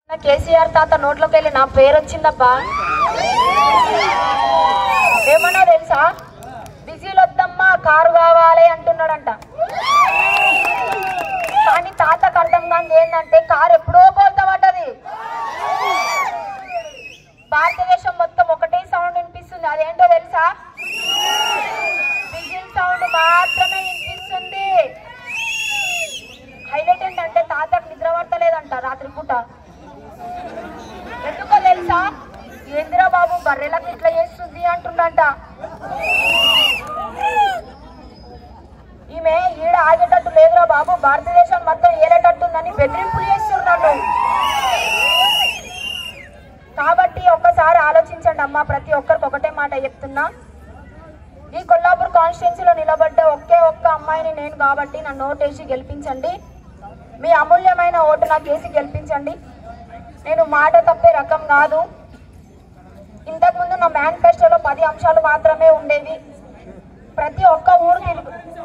కేసీఆర్ తాత నోట్లోకి వెళ్ళి నా పేరు వచ్చిందబ్బా. ఏమన్నా తెలుసా, బిజీలు వద్దమ్మా కారు కావాలి అంటున్నాడంట. కానీ తాతకు అర్థం కాదు ఏంటంటే కారు ఎప్పుడో పోతామటది. భారతదేశం మొత్తం ఒకటే సౌండ్ వినిపిస్తుంది, అదేంటో తెలుసా? బిజిల్ సౌండ్ మాత్రమే వినిపిస్తుంది. హైలైట్ ఏంటంటే తాతకు నిద్ర పడతలేదంట రాత్రిపూట. ఎందుకో తెలుసా? ఏందిరా బాబు బర్రెలకు ఇట్లా చేస్తుంది అంటుండంట. ఈమె ఈడ ఆగేటట్టు లేదురా బాబు, భారతదేశం మొత్తం ఏలేటట్టుందని బెదిరింపులు చేస్తున్నాడు. కాబట్టి ఒక్కసారి ఆలోచించండి అమ్మా. ప్రతి ఒక్కరికి ఒకటే మాట చెప్తున్నా, ఈ కొల్లాపూర్ కాన్స్టిట్యున్సీలో నిలబడ్డ ఒకే ఒక్క అమ్మాయిని నేను కాబట్టి నన్ను ఓటేసి గెలిపించండి. మీ అమూల్యమైన ఓటు నాకు వేసి గెలిపించండి. నేను మాట తప్పే రకం కాదు. ఇంతకుముందు నా మేనిఫెస్టోలో 10 అంశాలు మాత్రమే ఉండేవి. ప్రతి ఒక్క ఊరు